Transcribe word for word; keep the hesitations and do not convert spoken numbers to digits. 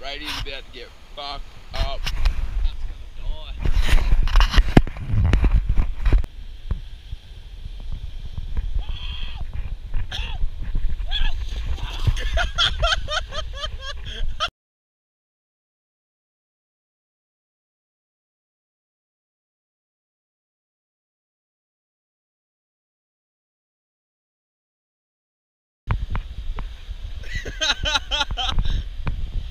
Brady's about to get fucked up. That's gonna die.